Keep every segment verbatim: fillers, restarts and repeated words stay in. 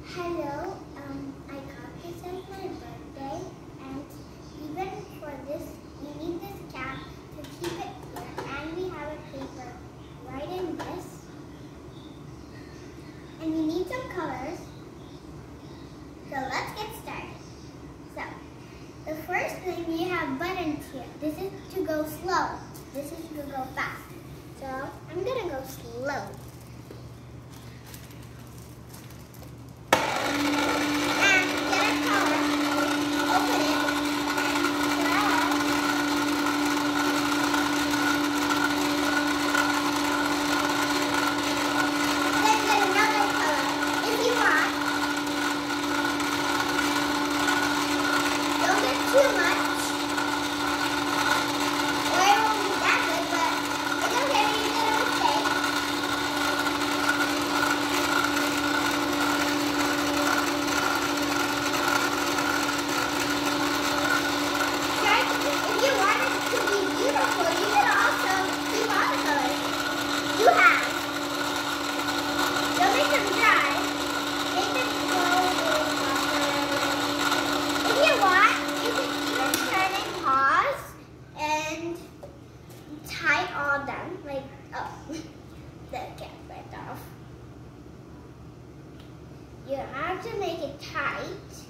Hello, um, I got this as my birthday, and even for this, you need this cap to keep it here, and we have a paper right in this, and you need some colors, so let's get started. So, the first thing, we have buttons here. This is to go slow, this is to go fast, so I'm gonna go slow. All done, like, oh, the cap went off. You have to make it tight.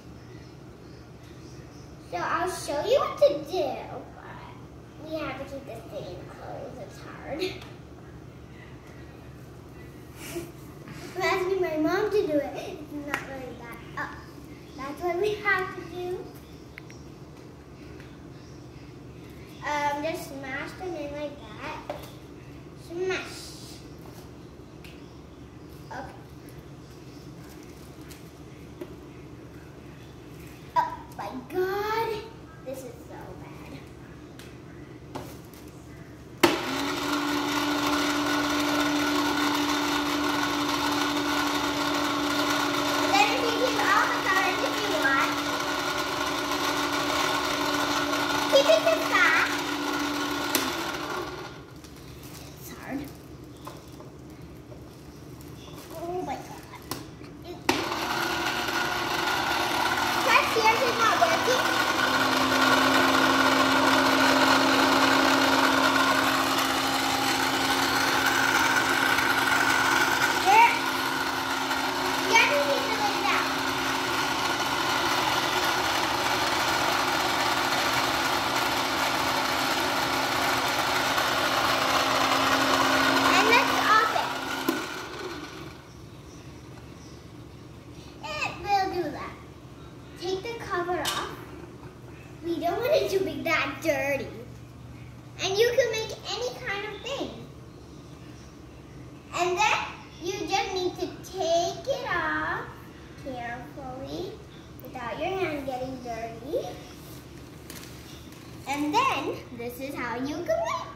So I'll show you what to do, but we have to keep this thing closed, it's hard. I'm asking my mom to do it, it's not really that. Oh, that's what we have to do. Um, just smash them in like that. Smash. Okay. Oh my God, this is so bad. And then if you keep all the colors if you want, keep it this fast. Oh my God. Press here if it's not working. Here. You have to keep it like that. And let's off it. Take the cover off. We don't want it to be that dirty. And you can make any kind of thing. And then you just need to take it off carefully without your hand getting dirty. And then this is how you can make